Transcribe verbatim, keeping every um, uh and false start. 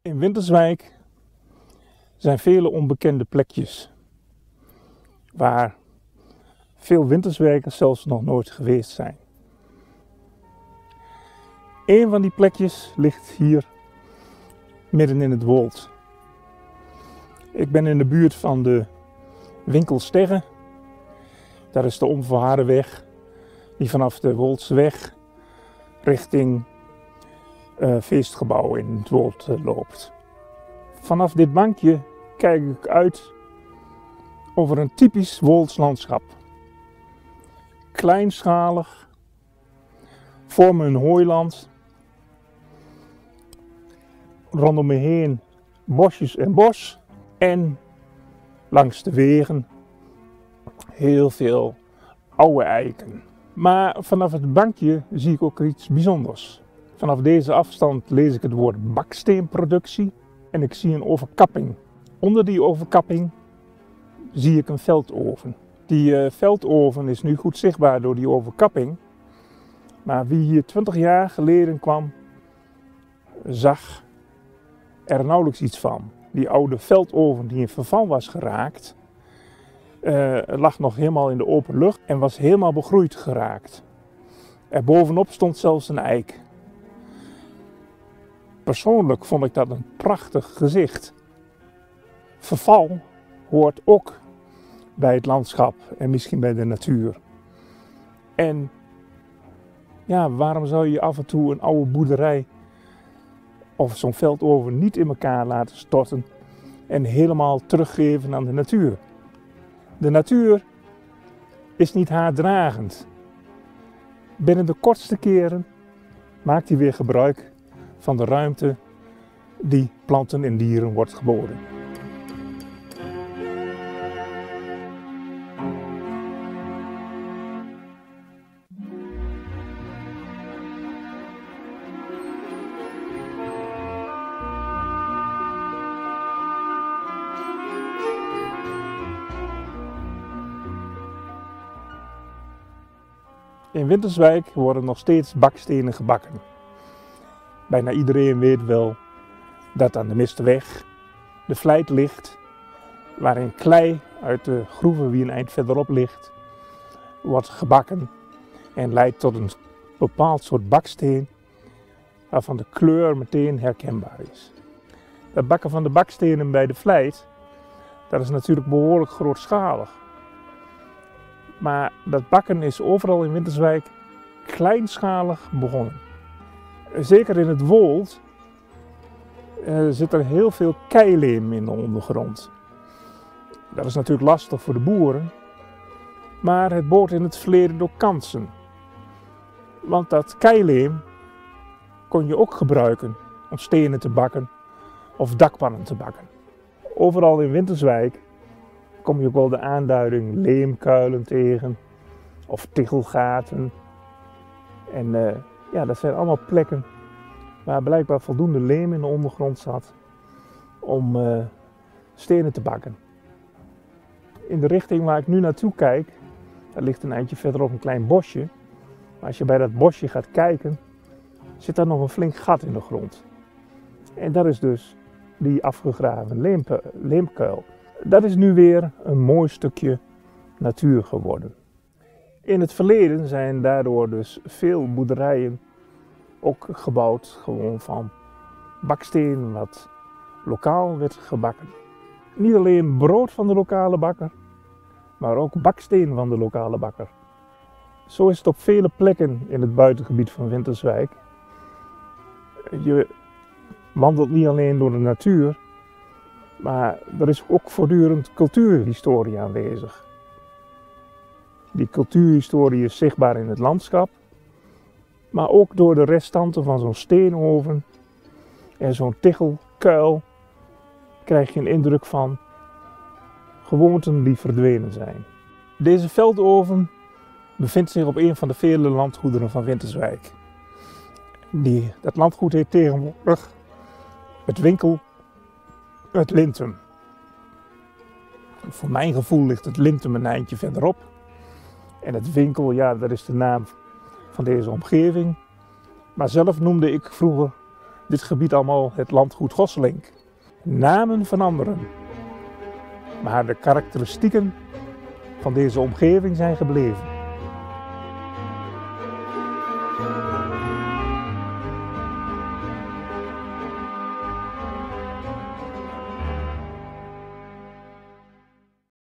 In Winterswijk zijn vele onbekende plekjes waar veel Winterswijkers zelfs nog nooit geweest zijn. Een van die plekjes ligt hier midden in het Woold. Ik ben in de buurt van de winkel Sterre. Daar is de onverharde weg die vanaf de Woldseweg richting uh, feestgebouw in het Woold uh, loopt. Vanaf dit bankje kijk ik uit over een typisch Woolds landschap. Kleinschalig, voor me een hooiland. Rondom me heen bosjes en bos. En langs de wegen heel veel oude eiken. Maar vanaf het bankje zie ik ook iets bijzonders. Vanaf deze afstand lees ik het woord baksteenproductie en ik zie een overkapping. Onder die overkapping zie ik een veldoven. Die uh, veldoven is nu goed zichtbaar door die overkapping. Maar wie hier twintig jaar geleden kwam, zag er nauwelijks iets van. Die oude veldoven die in verval was geraakt, uh, lag nog helemaal in de open lucht en was helemaal begroeid geraakt. Er bovenop stond zelfs een eik. Persoonlijk vond ik dat een prachtig gezicht. Verval hoort ook bij het landschap en misschien bij de natuur. En ja, waarom zou je af en toe een oude boerderij of zo'n veldoven niet in elkaar laten storten en helemaal teruggeven aan de natuur? De natuur is niet haardragend. Binnen de kortste keren maakt hij weer gebruik van de ruimte die planten en dieren wordt geboden. In Winterswijk worden nog steeds bakstenen gebakken. Bijna iedereen weet wel dat aan de Misterweg de vlijt ligt, waarin klei uit de groeven die een eind verderop ligt, wordt gebakken en leidt tot een bepaald soort baksteen waarvan de kleur meteen herkenbaar is. Het bakken van de bakstenen bij de vlijt, dat is natuurlijk behoorlijk grootschalig. Maar dat bakken is overal in Winterswijk kleinschalig begonnen. Zeker in het Woold uh, zit er heel veel keileem in de ondergrond. Dat is natuurlijk lastig voor de boeren, maar het bood in het verleden ook kansen. Want dat keileem kon je ook gebruiken om stenen te bakken of dakpannen te bakken. Overal in Winterswijk kom je ook wel de aanduiding leemkuilen tegen of tichelgaten. En uh, ja, dat zijn allemaal plekken waar blijkbaar voldoende leem in de ondergrond zat om uh, stenen te bakken. In de richting waar ik nu naartoe kijk, daar ligt een eindje verderop een klein bosje. Maar als je bij dat bosje gaat kijken, zit daar nog een flink gat in de grond. En dat is dus die afgegraven leempe, leemkuil. Dat is nu weer een mooi stukje natuur geworden. In het verleden zijn daardoor dus veel boerderijen ook gebouwd gewoon van baksteen wat lokaal werd gebakken. Niet alleen brood van de lokale bakker, maar ook baksteen van de lokale bakker. Zo is het op vele plekken in het buitengebied van Winterswijk. Je wandelt niet alleen door de natuur, maar er is ook voortdurend cultuurhistorie aanwezig. Die cultuurhistorie is zichtbaar in het landschap, maar ook door de restanten van zo'n steenoven en zo'n tichelkuil krijg je een indruk van gewoonten die verdwenen zijn. Deze veldoven bevindt zich op een van de vele landgoederen van Winterswijk. Die, dat landgoed heet tegenwoordig het winkel Het Lintum. Voor mijn gevoel ligt het Lintum een eindje verderop. En het winkel, ja, dat is de naam van deze omgeving. Maar zelf noemde ik vroeger dit gebied allemaal het landgoed Gosselink. Namen veranderen, maar de karakteristieken van deze omgeving zijn gebleven.